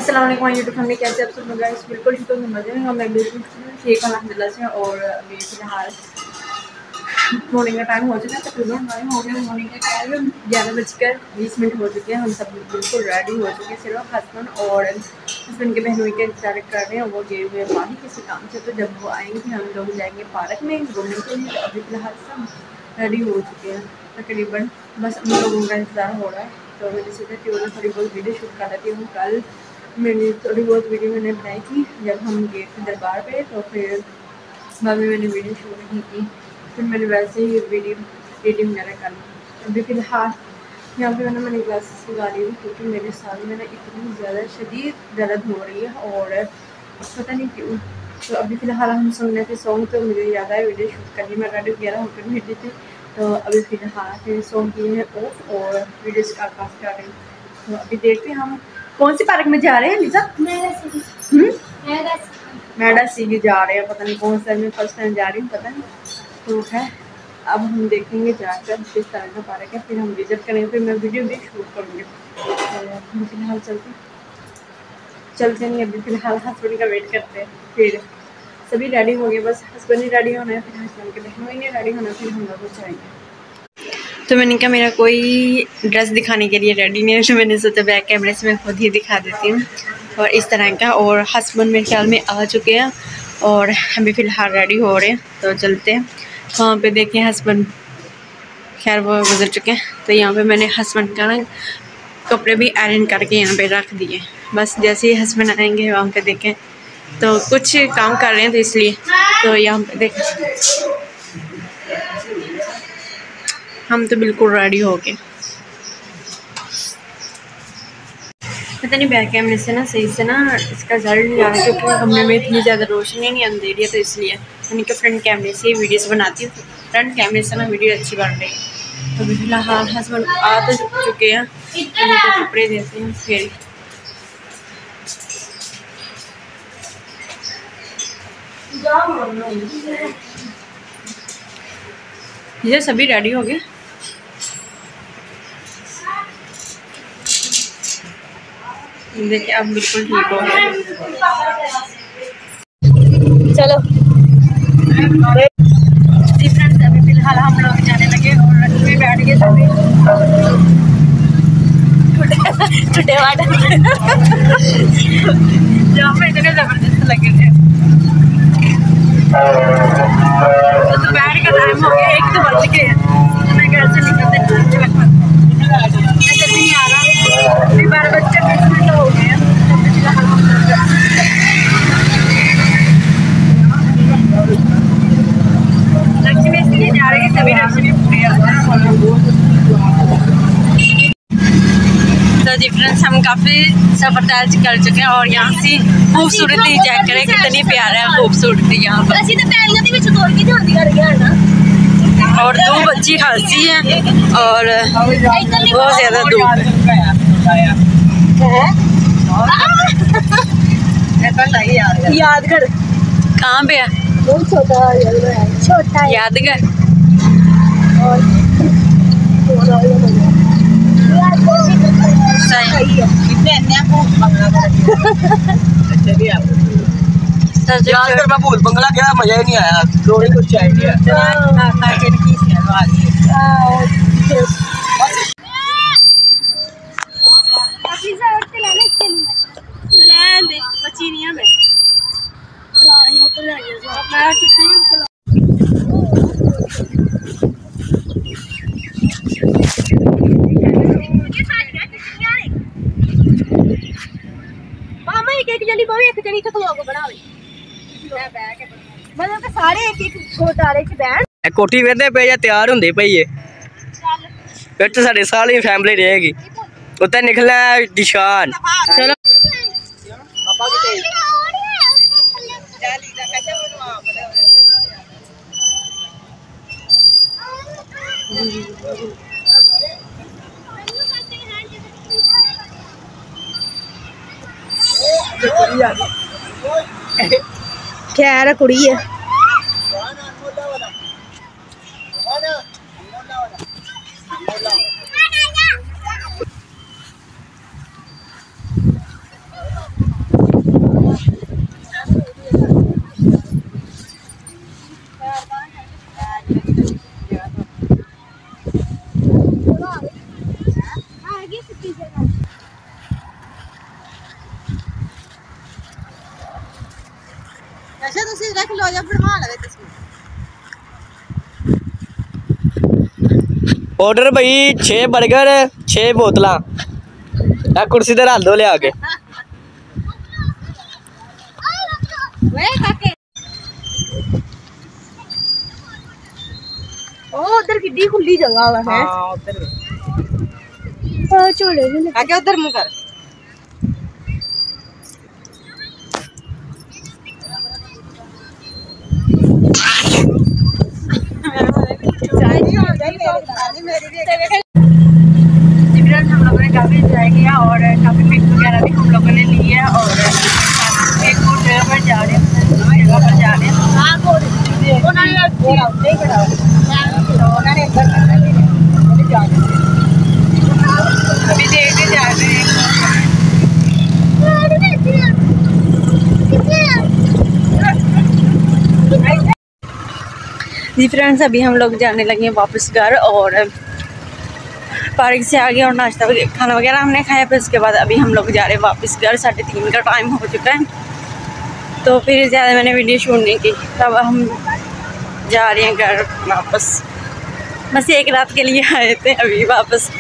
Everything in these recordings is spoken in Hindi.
अस्सलाम वालेकुम यूट्यूब फैमिली, कैसे आप सब लोग गाइस? बिल्कुल ठीक है, मज़े में। मैं बिल्कुल ठीक हूं अल्हम्दुलिल्लाह से। और अभी फिलहाल मॉर्निंग का टाइम हो चुका है, तकरीबन टाइम हो गया मॉर्निंग का टाइम 11:20 हो चुके हैं। हम सब बिल्कुल रेडी हो चुके हैं, सिर्फ हस्बैंड और हस्बैंड के बहनों के इंतजार कर रहे हैं। वो गए हुए हैं बाहर किसी काम से, तो जब वो आएंगे हम लोग जाएंगे पार्क में घूमने के लिए। तो अभी फिलहाल सब रेडी हो चुके हैं तकरीबन, बस हम लोगों का इंतज़ार हो रहा है। तो मैंने सोचा कि उन्हें थोड़ी बहुत वीडियो शूट कर लेती हूँ। कल मैंने थोड़ी बहुत वीडियो मैंने बनाई थी जब हम गए थे दरबार पे, तो फिर बाद में मैंने वीडियो शूट नहीं की, फिर मैंने वैसे ही वीडियो एडिटिंग वगैरह कर ली। अभी फ़िलहाल यहाँ पे मैंने ग्लासेस लगा ली हूँ क्योंकि मेरे साथ में ना इतनी ज़्यादा शदीद दर्द हो रही है और पता नहीं क्यों। तो अभी फ़िलहाल हम सुनने थे सॉन्ग, तो मुझे याद आया वीडियो शूट करनी, मैं रेडी वगैरह होकर भेजी थी। तो अभी फ़िलहाल फिर सॉन्ग किए हैं ऑफ और वीडियो स्टार्ट कर रही हूँ। तो अभी देखते हैं हम कौन सी पार्क में जा रहे हैं। लिजा मैडा सीगी जा रहे हैं, पता नहीं कौन सा, मैं फर्स्ट टाइम जा रही हूँ, पता नहीं। तो है अब हम देखेंगे जाकर किस तरह का पार्क है, फिर हम विजिट करेंगे, फिर मैं वीडियो भी शूट करूँगी। तो फिलहाल चलते नहीं, अभी फ़िलहाल हस्बैंड का वेट करते हैं। फिर सभी रेडी हो गए, बस हस्बैंड ही रेडी होना है, फिर हस्बैंड के बहनों ही नहीं रेडी होना, फिर हम लोग जाएंगे। तो मैंने कहा मेरा कोई ड्रेस दिखाने के लिए रेडी नहीं है, तो मैंने सोचा बैक कैमरे से मैं खुद ही दिखा देती हूँ। और इस तरह का, और हस्बैंड मेरे ख्याल में आ चुके हैं और अभी फ़िलहाल रेडी हो रहे हैं। तो चलते हैं वहाँ पे, देखें हस्बैंड, खैर वो गुजर चुके हैं। तो यहाँ पे मैंने हस्बैंड का ना कपड़े भी आयरन करके यहाँ पे रख दिए, बस जैसे ही हस्बैंड आएंगे वहाँ पे देखें। तो कुछ काम कर रहे हैं तो इसलिए, तो यहाँ पे देखें हम तो बिल्कुल रेडी हो गए। पता नहीं बैक कैमरे से ना सही से ना इसका रिजल्ट नहीं आ रहा, क्योंकि कमरे में इतनी ज़्यादा रोशनी नहीं अंधेरी है, तो इसलिए मैंने कहा फ्रंट कैमरे से वीडियोस बनाती हूँ, फ्रंट कैमरे से ना वीडियो अच्छी बन रही है। तो फिलहाल हस्बैंड आ तो चुके हैं, उनको कपड़े देते हैं फिर। ये सभी रेडी हो गए। देखिए अब बिल्कुल ठीक हो गए। चलो फ्रेंड्स, अभी फिलहाल हम लोग जाने लगे और रथ में बैठ गए सभी। छुट्टे वाट जहाँ पे इतने ज़बरदस्त लगे थे। तो दोपहर का टाइम हो गया, 1 तो बज गए, तो मैं घर से निकलते नहीं आ रहा, अभी 12:20 हो गए हैं। लक्ष्मी में इसलिए जा रहे हैं, सभी लक्ष्मी पूरे। तो जी फ्रेंड्स, हम काफ़ी सफर तय कर चुके हैं और यहाँ से खूबसूरती चेक करें, कितनी प्यारा है खूबसूरती यहाँ पर। और 2 बच्ची खांसी हैं और बहुत ज़्यादा धूप है। यादगार कहाँ पे है? छोटा यादगार। बंगला गया, मजा ही नहीं आया, कुछ चाहिए। एक जनी को एक जनी तक लोग बनावे, मतलब कि सारे एक छोटारे च बैठ कोठी वेंदे पे या तैयार हुंदे पई फिर तो साडी सारी फैमिली रहेगी, उत्ते निकलना निशान। चलो खैर कुड़ी है। अच्छा तुसी रख लो या बनवा लवे तस्वीर। ऑर्डर भाई 6 बर्गर 6 बोतल कुर्सी ते रख दो लिया के। उधर कितनी खुली जगह है। हां उधर चोले आगे उधर मुंह कर। हम लोगों ने काफ़ी इंजॉय किया और काफ़ी पिक वगैरह भी हम लोगों ने ली है और एक और जगह पर जा रहे हैं अभी देखते जा रहे हैं। जी फ्रेंड्स अभी हम लोग जाने लगे हैं वापस घर और पार्क से आ गए और नाश्ता खाना वगैरह हमने खाया। फिर उसके बाद अभी हम लोग जा रहे हैं वापस घर। 3:30 का टाइम हो चुका है तो फिर ज़्यादा मैंने वीडियो शूट नहीं की। तब हम जा रहे हैं घर वापस। बस एक रात के लिए आए थे अभी वापस।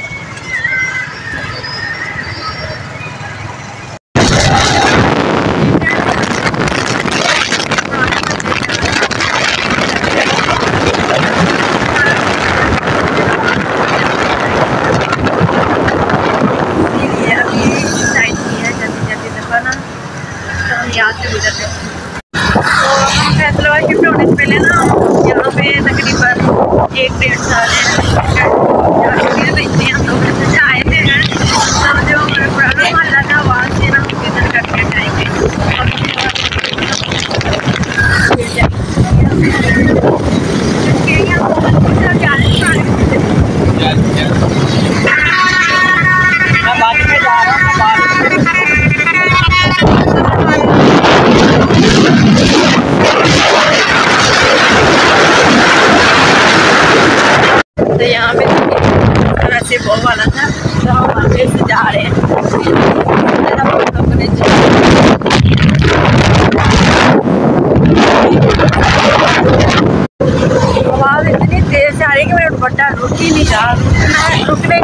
यहाँ से गुजरते तो हम फैसलाबाद शिफ्ट होने से पहले ना यहाँ पे तकरीबन 1-1.5 साल देखते हैं हम लोग जैसे आए थे हैं तो जो पुराना मोहल्ला था वहाँ से ना हम इधर करके जाएंगे। तो यहाँ पे तरह से बहुत वाला था तो हम आगे से जा रहे हैं। आवाज़ इतनी तेज से आ रही कि मेरा दुपट्टा रुक ही नहीं रहा। रुकने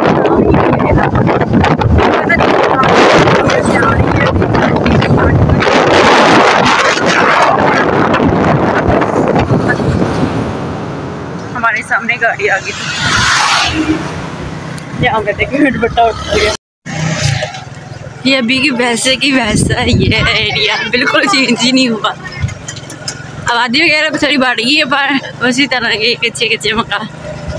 हमारे सामने गाड़ी आ गई थी। यहाँ पे देखिए दुपट्टा उठ गया। ये अभी की वैसे की वैसा ये एरिया बिल्कुल चेंज ही नहीं हुआ। आबादी वगैरह थोड़ी बढ़ गई है पर उसी तरह के कच्चे कच्चे मकान।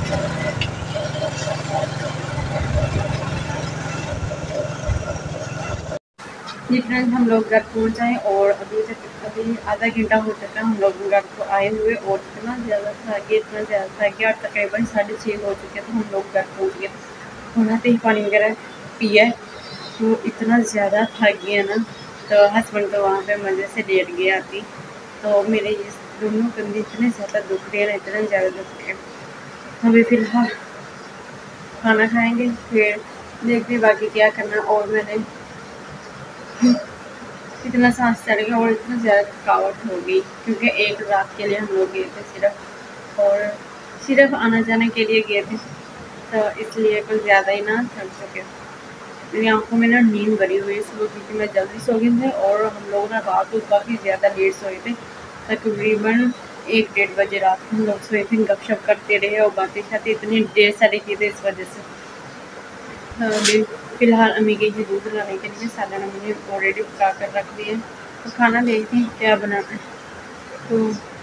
जी फ्रेंड्स हम लोग घर पहुँच आए और अभी आधा घंटा हो चुका हम लोग घर को आए हुए और इतना ज़्यादा था कि और तकरीबन 6:30 हो चुके तो हम लोग घर पहुँच गए। होना ही पानी वगैरह पिया तो इतना ज़्यादा थक गया ना तो हस्बैंड तो वहाँ पे मज़े से लेट गया थी। तो मेरे ये दोनों कंधे इतने ज़्यादा दुख रहे हैं इतने ज़्यादा दुख रहे हैं। अभी फ़िलहाल खाना खाएँगे फिर देखते बाकी क्या करना। और मैंने इतना सांस चढ़ गया और इतना ज़्यादा थकावट हो गई क्योंकि एक रात के लिए हम लोग गए थे सिर्फ आना जाने के लिए गए थे तो इसलिए कुछ ज़्यादा ही ना थक चुके। मेरी आंखों में ना नींद भरी हुई सुबह क्योंकि मैं जल्दी सो गई थी और हम लोग ना रात को काफ़ी ज़्यादा लेट सोए थे। तकरीबन 1-1:30 बजे रात को हम लोग सोए थे। गपशप करते रहे और बातें शातें इतनी देर सारी की थी इस वजह से। अभी फ़िलहाल अम्मी गई है दूध लाने के लिए। सालन अम्मी ने ऑलरेडी पका कर रख दिए तो खाना देखते हैं क्या बनाना है। तो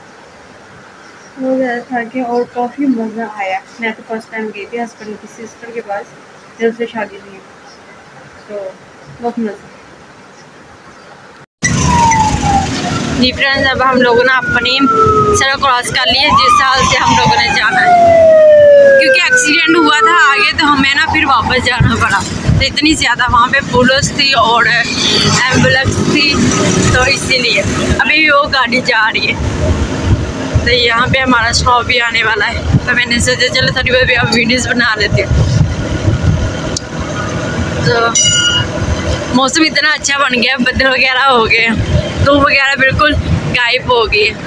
वो ज़्यादा था कि और काफ़ी मज़ा आया। मैं तो फर्स्ट टाइम गई थी हस्बैंड की सिस्टर के पास जब से शादी हुई तो बहुत मज़ा। जी फ्रेंड्स अब हम लोगों ने अपनी सड़क क्रॉस कर ली है जिस हाल से हम लोगों ने जाना है क्योंकि एक्सीडेंट हुआ था आगे तो हमें ना फिर वापस जाना पड़ा। तो इतनी ज़्यादा वहाँ पे पुलिस थी और एम्बुलेंस थी तो इसीलिए अभी वो गाड़ी जा रही है। तो यहाँ पे हमारा स्टॉप भी आने वाला है तो मैंने सोचा चलो थोड़ी बहुत भी अब वीडियोज़ बना लेती हूँ। तो मौसम इतना अच्छा बन गया बदल वगैरह हो गए धूप वगैरह बिल्कुल गायब हो गई है।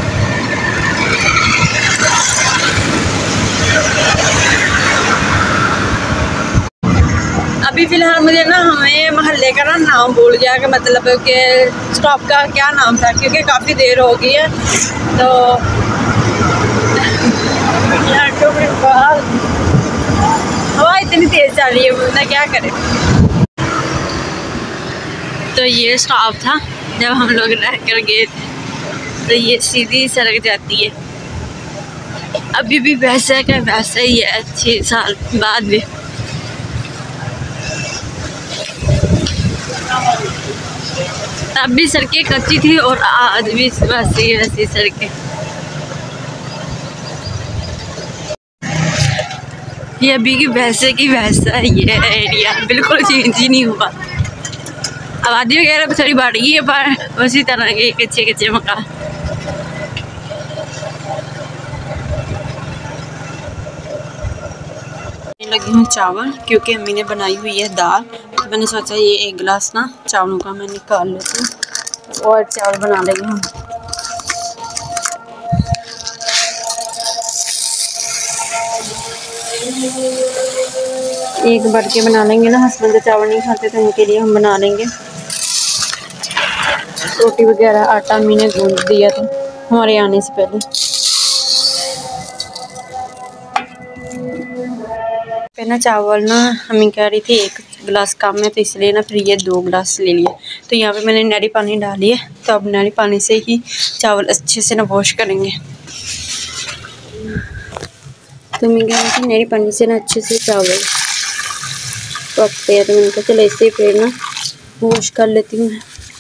अभी फ़िलहाल मुझे ना हमें मोहल्ले का ना नाम भूल गया कि मतलब कि स्टॉप का क्या नाम था, क्योंकि काफ़ी देर हो गई है। तो हवा इतनी तेज़ चल रही है, मैं क्या करें। तो ये स्टॉप था जब हम लोग रह कर गए थे। तो ये सीधी सड़क जाती है, अभी भी वैसा का वैसा ही है 6 साल बाद भी। तब भी सड़कें कच्ची थी और आज भी वैसी सड़कें। ये अभी की वैसा ही है एरिया, बिल्कुल चेंज ही नहीं हुआ। आबादी वगैरह भी थोड़ी बढ़ गई है पर उसी तरह के कच्चे मकान। लगी हूँ चावल, क्योंकि अम्मी ने बनाई हुई है दाल। तो मैंने सोचा ये एक गिलास ना चावलों का मैं निकाल लेती हूँ और चावल बना लेंगे हम। एक भर के बना लेंगे ना, हस्बैंड तो चावल नहीं खाते तो उनके लिए हम बना लेंगे। रोटी वगैरह आटा अम्मी ने गूंद दिया था हमारे आने से पहले। फिर ना चावल ना अम्मी कह रही थी 1 गिलास कम है, तो इसलिए ना फिर ये 2 गिलास ले लिए। तो यहाँ पे मैंने नहरी पानी डाली है, तो अब नहरी पानी से ही चावल अच्छे से ना वॉश करेंगे। तो मैं कह रही थी नहरी पानी से ना अच्छे से चावल पकते हैं, तो मैंने कहा चलो इससे फिर ना वॉश कर लेती हूँ।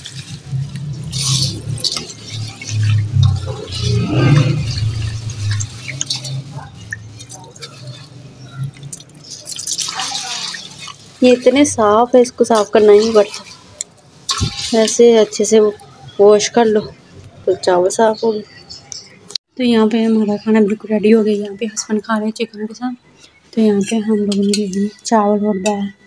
ये इतने साफ है, इसको साफ करना ही नहीं पड़ता, ऐसे अच्छे से वॉश कर लो तो चावल साफ हो गए। तो यहाँ पे हमारा खाना बिल्कुल रेडी हो गया। यहाँ पे हस्बैंड खा रहे हैं चिकन के साथ। तो यहाँ पे हम लोगों ने ले लिए चावल और दाल।